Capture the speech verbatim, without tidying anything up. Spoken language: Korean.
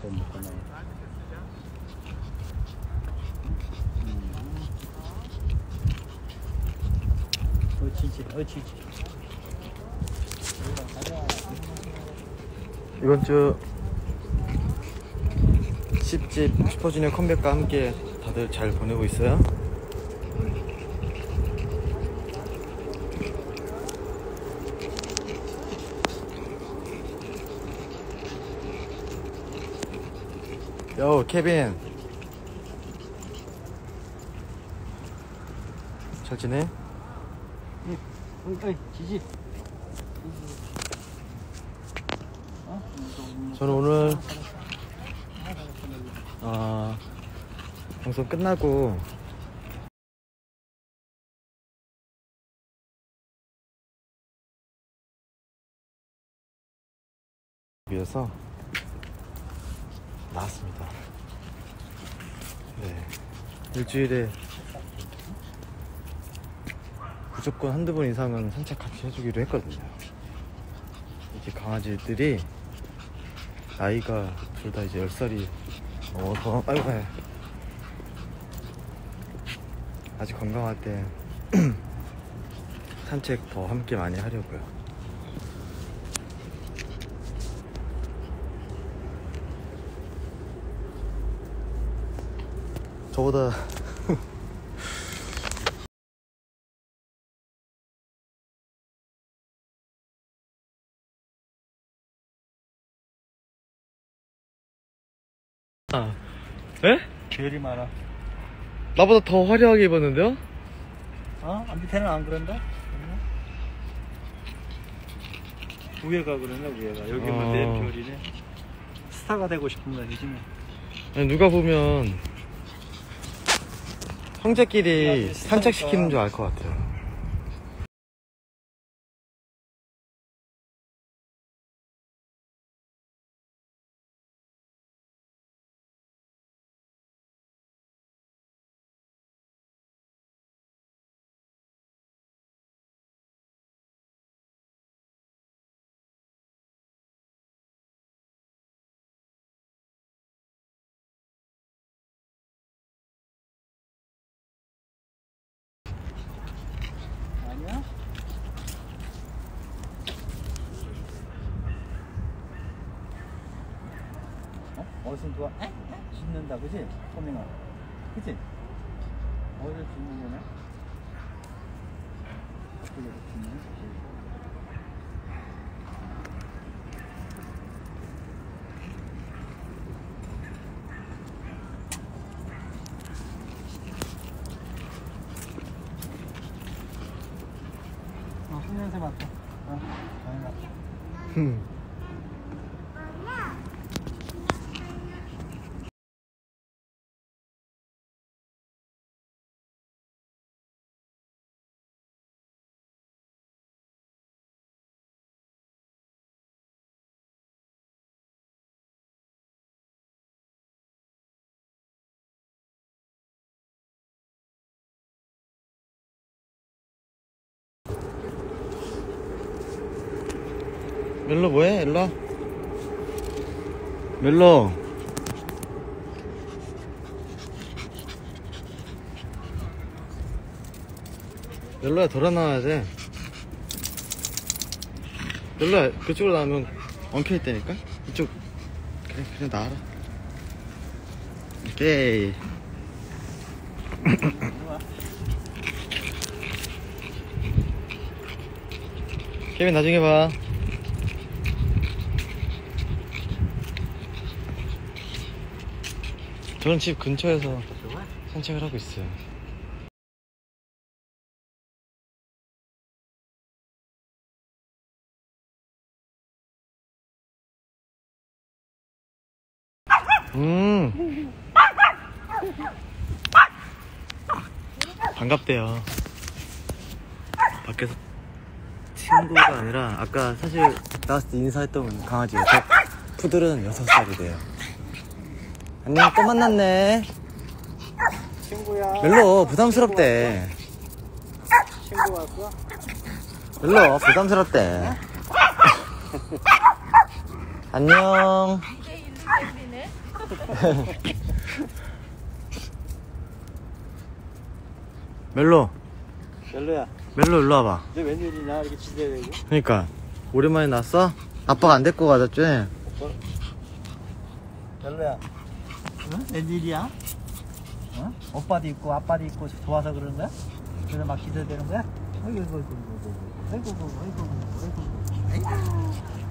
또 먹고 나요. 어치지, 어치지. 이번 주 십 집 슈퍼주니어 컴백과 함께 다들 잘 보내고 있어요? 요 케빈 잘 지내? 어이, 어이, 지지. 저는 오늘 어, 방송 끝나고 위해서 나왔습니다. 네, 일주일에 무조건 한두 번 이상은 산책 같이 해주기로 했거든요. 이게 강아지들이 나이가 둘 다 이제 열 살이 넘어서 아이고 아직 건강할 때 산책 더 함께 많이 하려고요. 저보다 아, 에? 별이 많아. 나보다 더 화려하게 입었는데요? 어? 밑에는 안 그런다? 위에가 그러네, 위에가. 여기만 어. 내 별이네. 스타가 되고 싶은 거야, 요즘에. 아니, 누가 보면 형제끼리 산책시키는 줄 알 것 같아요. 아니야? 어? 어디서 누가 에? 에? 짖는다, 그지? 소민아. 그지? 어디서 짖는 거네? 어디서 짖는? 어, 손냄새 맡아. 어, 많이 맡아. 흠. 멜로 뭐해? 일로와. 멜로. 멜로야 돌아 나와야 돼. 멜로야 그쪽으로 나오면 엉켜있다니까? 이쪽. 그래 그래 나와라. 오케이. 케빈 나중에 봐. 저는 집 근처에서 산책을 하고 있어요. 음 반갑대요. 밖에서 친구가 아니라 아까 사실 나왔을 때 인사했던 강아지예요. 푸들은 여섯 살이래요. 안녕, 또 만났네. 친구야. 멜로 부담스럽대. 친구 왔어? 멜로 부담스럽대. 안녕. 이게 인수인이네. 멜로, 별로야. 멜로 일로 와봐. 너 웬일이냐 이렇게 지대되고. 그러니까 오랜만에 났어? 아빠가 안 데리고 가졌지? 별로야. 응? 웬일이야? 어? 오빠도 있고 아빠도 있고 좋아서 그러는 거야? 그래서 막 기대되는 거야? 아이고 아이고 아이고 아이고 아이고 아이고 아이고 아이고 아이고